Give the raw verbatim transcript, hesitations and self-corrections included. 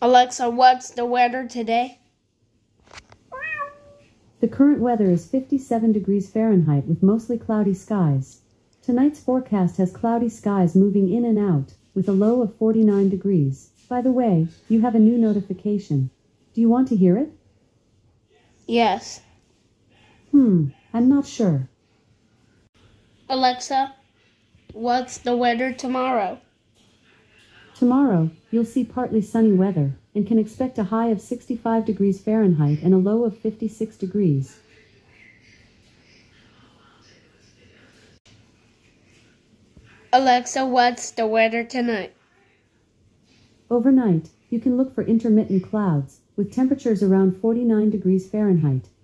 Alexa, what's the weather today? The current weather is fifty-seven degrees Fahrenheit with mostly cloudy skies. Tonight's forecast has cloudy skies moving in and out, with a low of forty-nine degrees. By the way, you have a new notification. Do you want to hear it? Yes. Hmm, I'm not sure. Alexa, what's the weather tomorrow? Tomorrow, you'll see partly sunny weather, and can expect a high of sixty-five degrees Fahrenheit and a low of fifty-six degrees. Alexa, what's the weather tonight? Overnight, you can look for intermittent clouds, with temperatures around forty-nine degrees Fahrenheit.